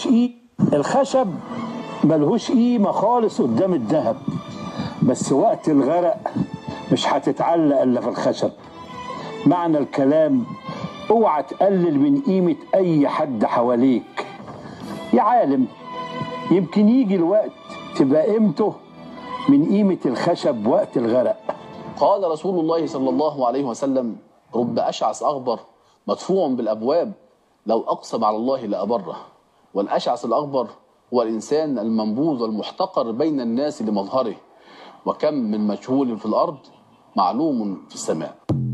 الخشب ملهوش قيمة خالص قدام الذهب، بس وقت الغرق مش هتتعلق إلا في الخشب. معنى الكلام اوعى تقلل من قيمة أي حد حواليك يا عالم، يمكن يجي الوقت تبقى قيمته من قيمة الخشب وقت الغرق. قال رسول الله صلى الله عليه وسلم: رب أشعث أغبر مدفوع بالأبواب لو أقسم على الله لأبره. والأشعث الأغبر هو الإنسان المنبوذ والمحتقر بين الناس لمظهره، وكم من مجهول في الأرض معلوم في السماء.